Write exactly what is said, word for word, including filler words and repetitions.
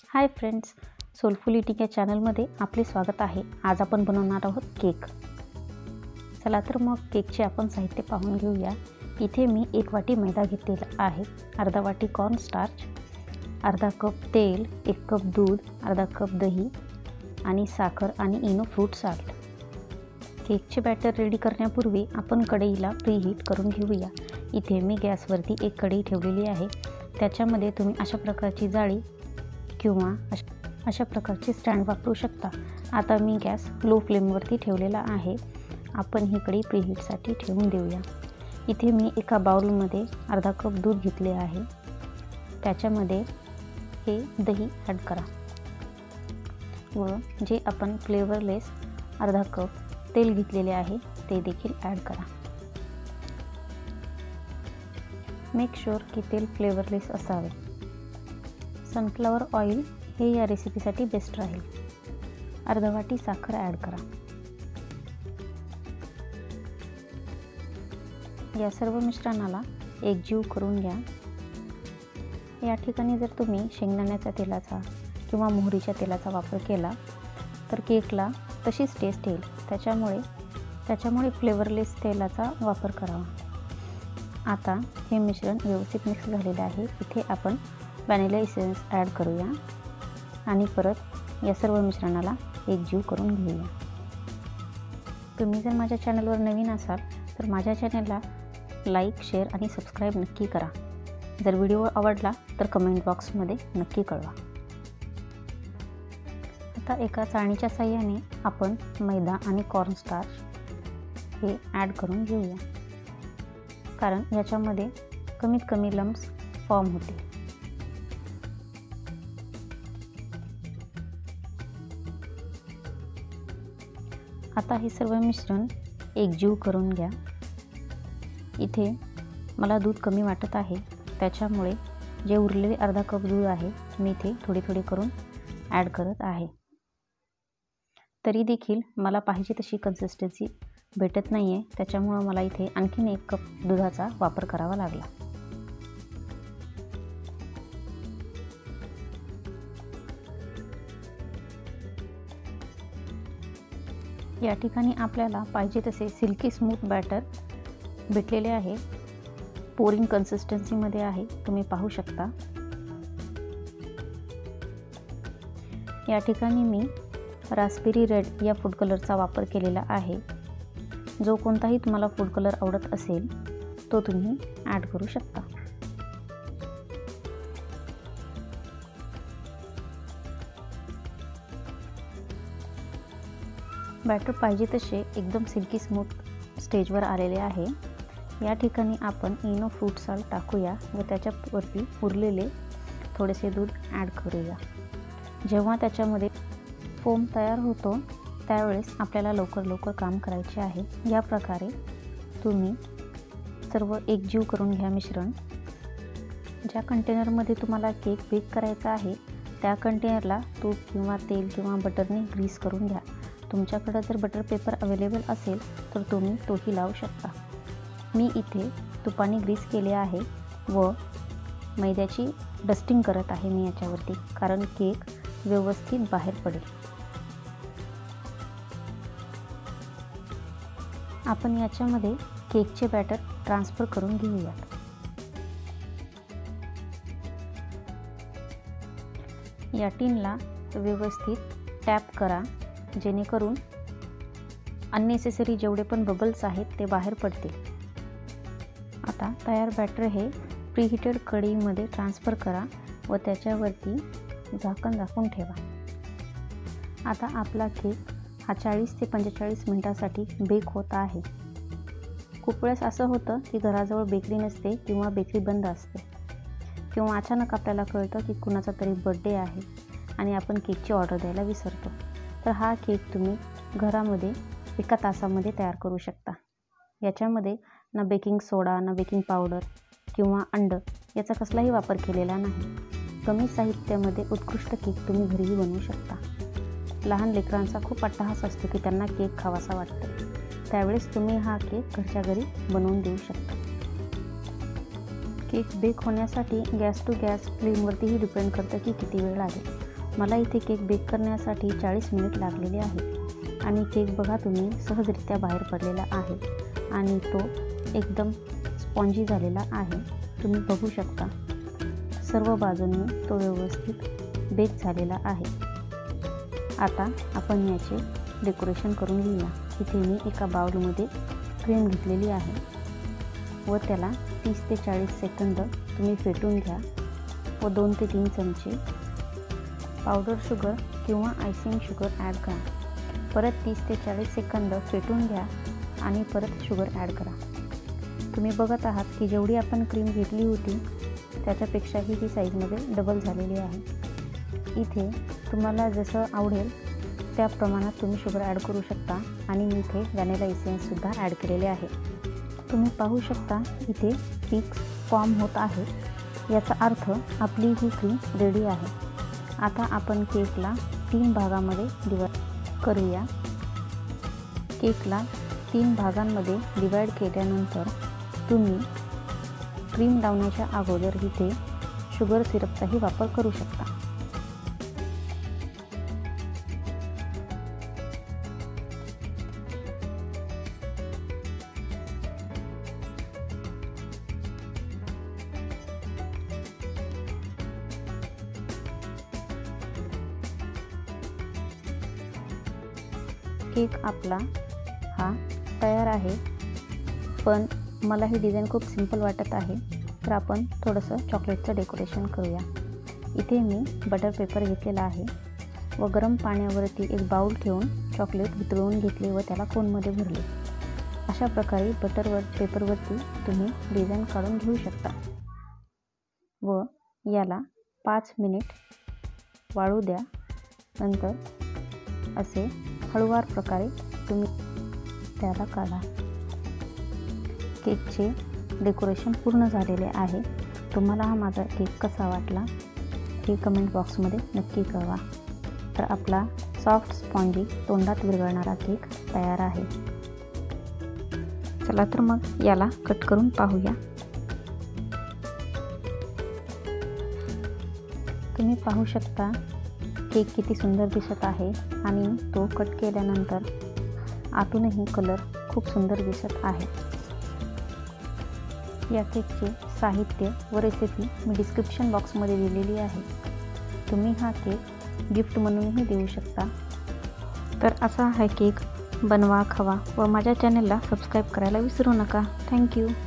Hi friends, soulful eating या चॅनलमध्ये आपले स्वागत आहे। आज आपण बनवणार आहोत केक। चला तर मग केकचे आपण साहित्य पाहून घेऊया। इथे मी एक वाटी मैदा घेतलेला आहे, अर्धा वाटी कॉर्न स्टार्च, अर्धा कप तेल, एक कप दूध, अर्धा कप दही आणि साखर आणि इनो फ्रूट साल्ट। केकचे बॅटर रेडी करण्यापूर्वी आपण कढईला प्रीहीट करून घेऊया। इथे मी गॅसवरती एक कढई ठेवलेली आहे। त्याच्यामध्ये तुम्ही अशा प्रकारची जाळी किंवा अशा प्रकारचे स्टँड वापरू शकता। आता मी गॅस लो फ्लेमवरती ठेवलेला आहे। आपण ही कढई प्रीहीटसाठी ठेवून देऊया। इथे मी एका बाउलमध्ये अर्धा कप दूध घेतले आहे। त्याच्यामध्ये हे दही ॲड करा व जे आपण फ्लेवरलेस अर्धा कप तेल घेतलेले आहे ते देखील ॲड करा। मेक शुअर की तेल फ्लेवरलेस असावे। सनफ्लॉवर ऑइल हे या रेसिपीसाठी बेस्ट राहील। अर्धा वाटी साखर ॲड करा। या सर्व मिश्रणाला एकजीव करून घ्या। या ठिकाणी जर तुम्ही शेंगदाण्याच्या तेलाचा किंवा मोहरीच्या तेलाचा वापर केला तर केकला तशीच टेस्ट येईल। त्याच्यामुळे त्याच्यामुळे फ्लेवरलेस तेलाचा वापर करावा। आता हे मिश्रण व्यवस्थित मिक्स झालेले आहे। इथे आपण व्हॅनिला इसेन्स ॲड करूया आणि परत या सर्व मिश्रणाला एकजीव करून घेऊया। तुम्ही जर माझ्या चॅनलवर नवीन असाल तर माझ्या चॅनलला लाईक, शेअर आणि सबस्क्राईब नक्की करा। जर व्हिडिओ आवडला तर कमेंट बॉक्समध्ये नक्की कळवा। आता एका चाळणीच्या साहाय्याने आपण मैदा आणि कॉर्न स्टार्च हे ॲड करून घेऊया, कारण याच्यामध्ये कमीत कमी लम्प्स फॉर्म होतील। आता हे सर्व मिश्रण एकजीव करून घ्या। इथे मला दूध कमी वाटत आहे, त्याच्यामुळे जे उरलेले अर्धा कप दूध आहे मी इथे थोडी थोडी करून ॲड करत आहे। तरी देखील मला पाहिजे तशी कन्सिस्टन्सी भेटत नाही आहे, त्याच्यामुळे मला इथे आणखीन एक कप दुधाचा वापर करावा लागला। या ठिकाणी आपल्याला पाहिजे तसे सिल्की स्मूथ बॅटर भेटलेले आहे। पोरिंग कन्सिस्टन्सीमध्ये आहे, तुम्ही पाहू शकता। या ठिकाणी मी रास्पबेरी रेड या फूड कलरचा वापर केलेला आहे। जो कोणताही तुम्हाला फूड कलर आवडत असेल तो तुम्ही ॲड करू शकता। बॅटर पाहिजे तसे एकदम सिल्की स्मूथ स्टेजवर आलेले आहे। या ठिकाणी आपण इनो फ्रूट साल्ट टाकूया व त्याच्यावरती उरलेले थोडेसे दूध ॲड करूया। जेव्हा त्याच्यामध्ये फोम तयार होतो त्यावेळेस आपल्याला लवकर लवकर काम करायचे आहे। या प्रकारे तुम्ही सर्व एकजीव करून घ्या मिश्रण। ज्या कंटेनरमध्ये तुम्हाला केक बेक करायचा आहे त्या कंटेनरला तूप किंवा तेल किंवा बटरने ग्रीस करून घ्या। तुमच्याकडे जर बटर पेपर अवेलेबल असेल तर तुम्ही तोही लावू शकता। मी इथे तुपाने ग्रीस केले आहे व मैद्याची डस्टिंग करत आहे मी याच्यावरती, कारण केक व्यवस्थित बाहेर पडेल। आपण याच्यामध्ये केकचे बॅटर ट्रान्सफर करून घेऊयात। या टिनला व्यवस्थित टॅप करा, जेणेकरून अननेसेसरी जेवढे पण बबल्स आहेत ते बाहेर पडतील। आता तयार बॅटर हे प्रीहीटेड कढईमध्ये ट्रान्सफर करा व त्याच्यावरती झाकण झाकून ठेवा। आता आपला केक हा चाळीस ते पंचेचाळीस मिनिटासाठी बेक होत आहे। खूप वेळेस असं होतं की घराजवळ बेकरी नसते किंवा बेकरी बंद असते, किंवा अचानक आपल्याला कळतं की कुणाचा तरी बर्थडे आहे आणि आपण केकची ऑर्डर द्यायला विसरतो। तर हा केक तुम्ही घरामध्ये एका तासामध्ये तयार करू शकता। याच्यामध्ये ना बेकिंग सोडा, ना बेकिंग पावडर किंवा अंड याचा कसलाही वापर केलेला नाही। कमी साहित्यामध्ये उत्कृष्ट केक तुम्ही घरीही बनवू शकता। लहान लेकरांचा खूप अट्टहास असतो की त्यांना केक खावासा वाटतो, त्यावेळेस तुम्ही हा केक घरच्या घरी बनवून देऊ शकता। केक बेक होण्यासाठी गॅस टू गॅस फ्लेमवरतीही डिपेंड करतं की किती वेळ लागेल। मला इथे केक बेक करण्यासाठी चाळीस मिनिट लागलेले आहेत आणि केक बघा तुम्ही सहजरित्या बाहेर पडलेला आहे आणि तो एकदम स्पॉन्जी झालेला आहे। तुम्ही बघू शकता सर्व बाजूंनी तो व्यवस्थित बेक झालेला आहे। आता आपण याचे डेकोरेशन करून घेऊया। इथे मी एका बाउलमध्ये क्रीम घेतलेली आहे व त्याला तीस ते चाळीस सेकंद तुम्ही फेटून घ्या व दोन ते तीन चमचे पावडर शुगर किंवा आयसिंग शुगर ॲड करा। परत तीस ते चाळीस सेकंद फेटून घ्या आणि परत शुगर ॲड करा। तुम्ही बघत आहात की जेवढी आपण क्रीम घेतली होती त्याच्यापेक्षाही ही साईजमध्ये डबल झालेली आहे। इथे तुम्हाला जसं आवडेल त्या प्रमाणात तुम्ही शुगर ॲड करू शकता आणि मी इथे व्हॅनिला इसेन्ससुद्धा ॲड केलेले आहे। तुम्ही पाहू शकता इथे पीक्स फॉर्म होत आहे, याचा अर्थ आपली ही क्रीम रेडी आहे। आता आपण केकला तीन भागामध्ये डिवाइड करूया। केकला तीन भागांमध्ये डिवाइड केल्यानंतर तुम्ही क्रीम लावण्याच्या अगोदर इथे शुगर सिरपचाही वापर करू शकता। केक आपला हा तयार आहे, पण मला ही डिझाईन खूप सिंपल वाटत आहे, तर आपण थोडंसं चॉकलेटचं डेकोरेशन करूया। इथे मी बटर पेपर घेतलेला आहे व गरम पाण्यावरती एक बाउल ठेवून चॉकलेट वितळवून घेतले व त्याला कोनमध्ये भरले। अशा प्रकारे बटरवर पेपरवरती तुम्ही डिझाईन काढून घेऊ शकता व याला पाच मिनिट वाळू द्या। नंतर असे हळूवार प्रकारे तुम्ही त्याला काढा। केकचे डेकोरेशन पूर्ण झालेले आहे। तुम्हाला हा माझा केक कसा वाटला हे कमेंट बॉक्समध्ये नक्की कळवा। तर आपला सॉफ्ट स्पॉन्जी तोंडात विरघळणारा केक तयार आहे। चला तर मग याला कट करून पाहूया। तुम्ही पाहू शकता केक किती सुंदर दिसत आहे आणि तो कट केल्यानंतर आतूनही कलर खूप सुंदर दिसत आहे। या केकचे साहित्य व रेसिपी मी डिस्क्रिप्शन बॉक्समध्ये दिलेली आहे। तुम्ही हा केक गिफ्ट म्हणूनही देऊ शकता। तर असा हा केक बनवा, खावा व माझ्या चॅनलला सबस्क्राईब करायला विसरू नका। थँक्यू।